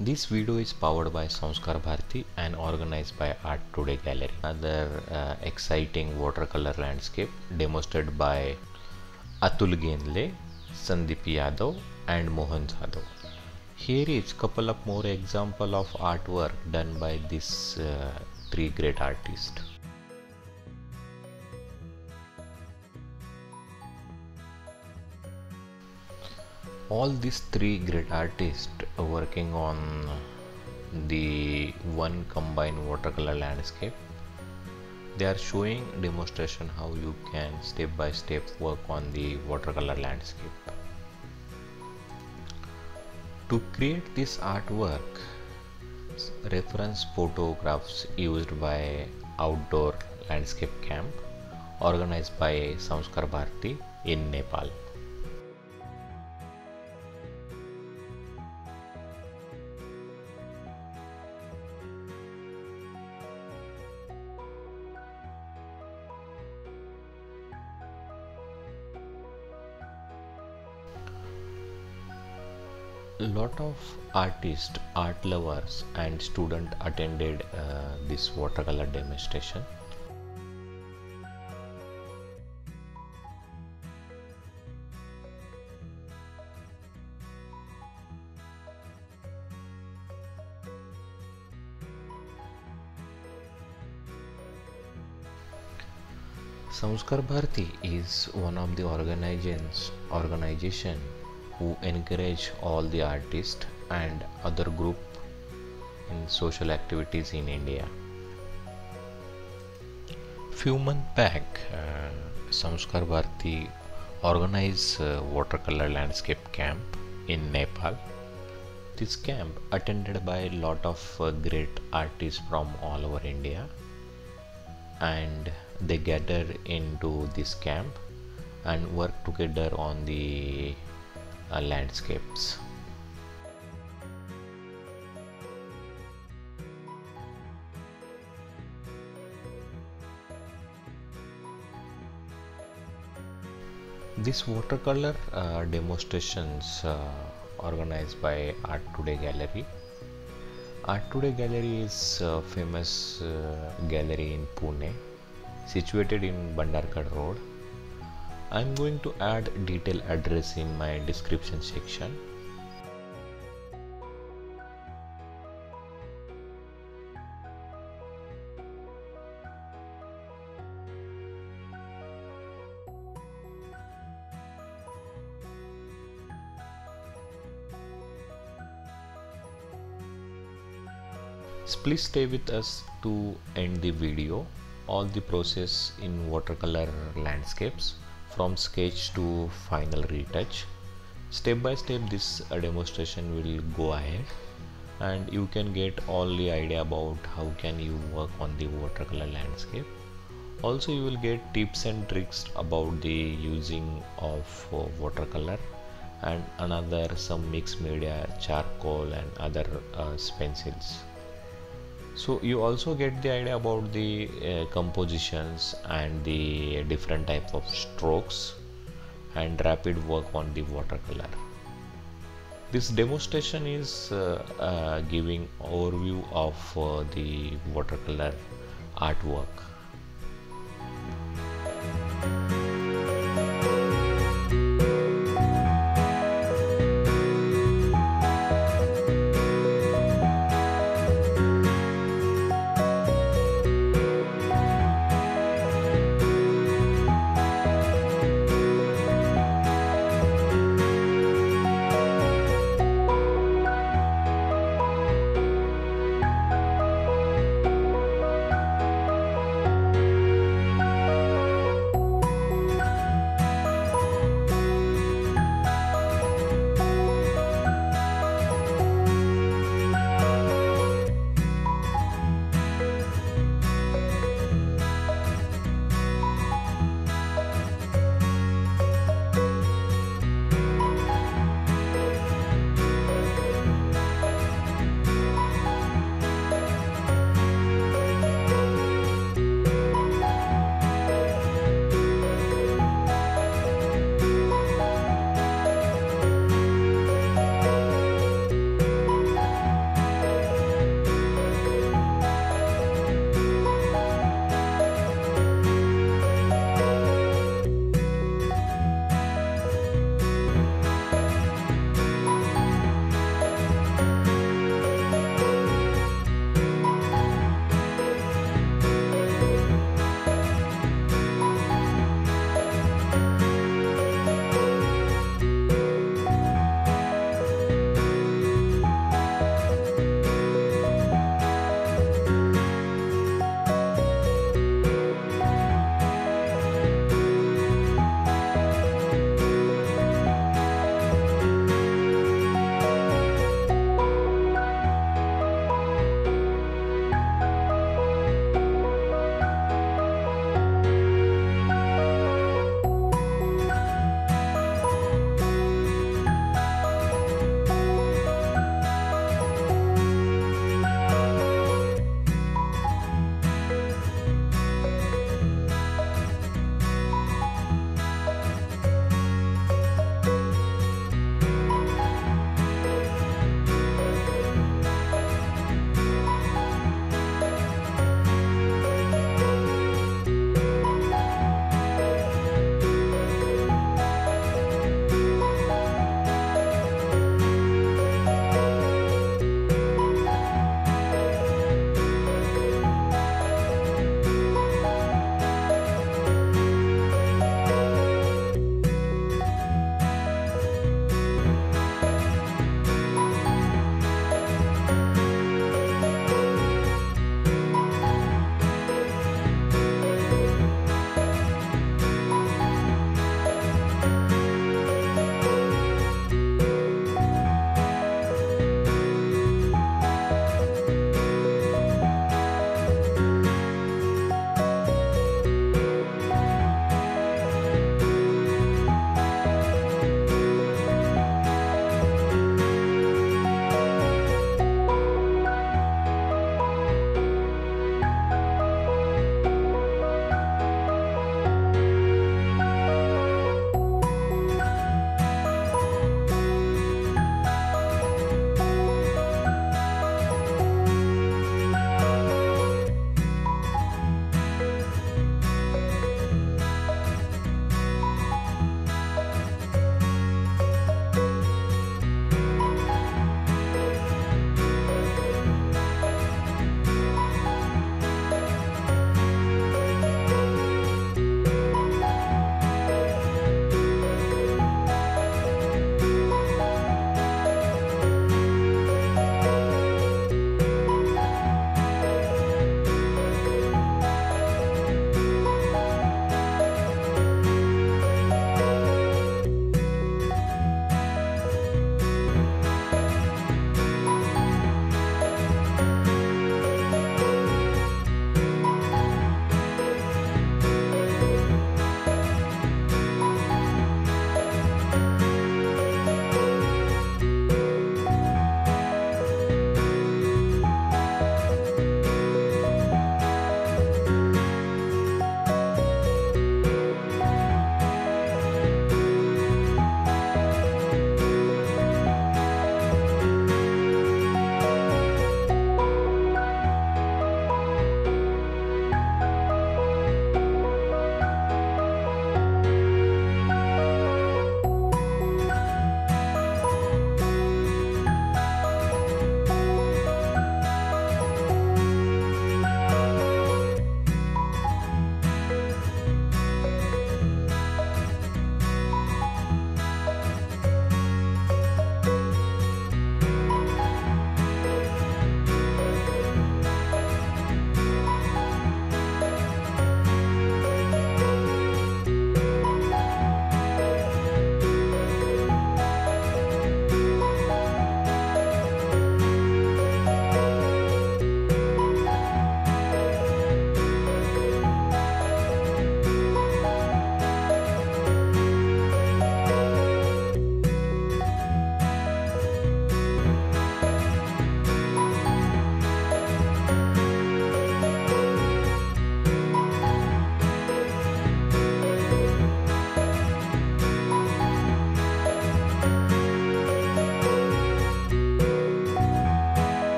This video is powered by Sanskar Bharti and organized by Art Today Gallery. Another exciting watercolor landscape demonstrated by Atul Gendle Sandeep Yadav and Mohan Jadhav. Here is couple of more example of artwork done by these three great artists. All these three great artists are working on the one combined watercolor landscape. They are showing demonstration how you can step by step work on the watercolor landscape. To create this artwork, reference photographs used by outdoor landscape camp organized by Sanskar Bharti in Nepal. Lot of artists, art lovers and students attended this watercolor demonstration. Sanskar Bharti is one of the organization who encourage all the artists and other group in social activities in India. Few months back, Sanskar Bharti organized watercolor landscape camp in Nepal. This camp attended by a lot of great artists from all over India, and they gathered into this camp and work together on the landscapes. These watercolor demonstrations organized by Art Today Gallery. Art Today Gallery is a famous gallery in Pune, situated in Bandarkad Road. I am going to add detailed address in my description section. Please stay with us to end the video. All the process in watercolor landscapes from sketch to final retouch. Step by step this demonstration will go ahead and you can get all the idea about how can you work on the watercolor landscape. Also you will get tips and tricks about the using of watercolor and another some mixed media, charcoal and other pencils. So you also get the idea about the compositions and the different type of strokes and rapid work on the watercolor. This demonstration is giving overview of the watercolor artwork.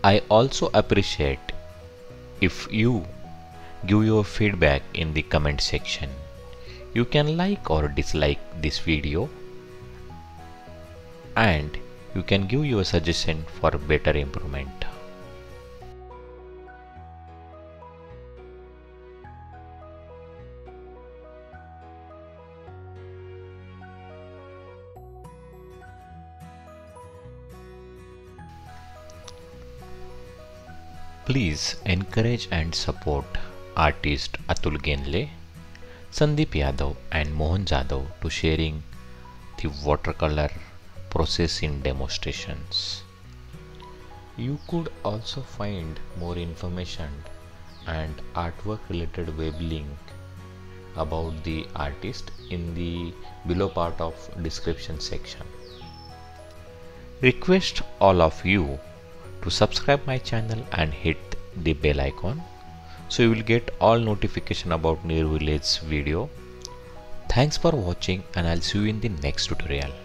I also appreciate if you give your feedback in the comment section. You can like or dislike this video, and you can give your suggestion for better improvement. Please encourage and support artist Atul Gendle, Sandeep Yadav and Mohan Jadhav to sharing the watercolor process in demonstrations. You could also find more information and artwork related web link about the artist in the below part of description section. Request all of you to subscribe my channel and hit the bell icon so you will get all notification about new release video. Thanks for watching, and I'll see you in the next tutorial.